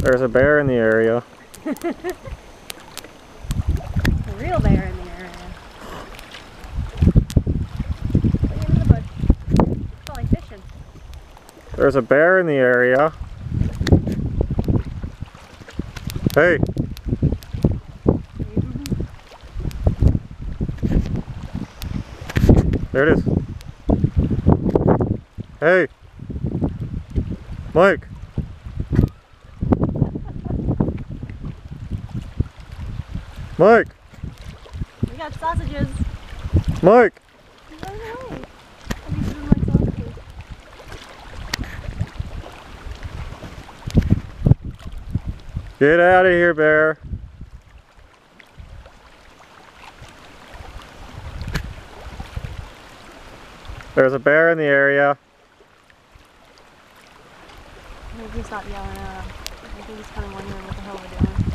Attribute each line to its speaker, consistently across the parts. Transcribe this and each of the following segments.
Speaker 1: There's a bear in the area.
Speaker 2: A real bear in the area. Put you in the bush. It's probably fishing.
Speaker 1: There's a bear in the area. Hey! There it is. Hey! Mike! Mike!
Speaker 2: We got sausages.
Speaker 1: Mike!
Speaker 2: He's running away. And he doesn't like sausages.
Speaker 1: Get out of here, bear! There's a bear in the area.
Speaker 2: Maybe stop yelling at him. I think he's kind of wondering what the hell we're doing.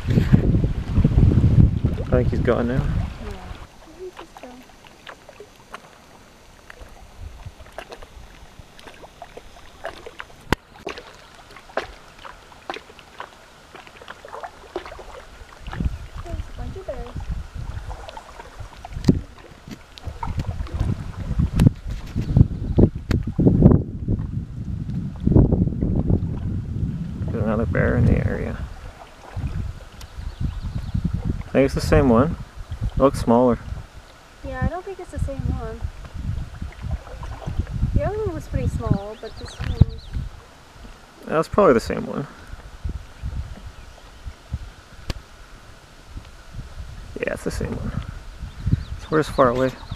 Speaker 1: I think he's gone now.
Speaker 2: Yeah. He's just chill. There's a bunch of bears.
Speaker 1: There's another bear in the area. I think it's the same one. It looks smaller.
Speaker 2: Yeah, I don't think it's the same one. The other one was pretty small, but this one was...
Speaker 1: That's probably the same one. Yeah, it's the same one. So where's far away?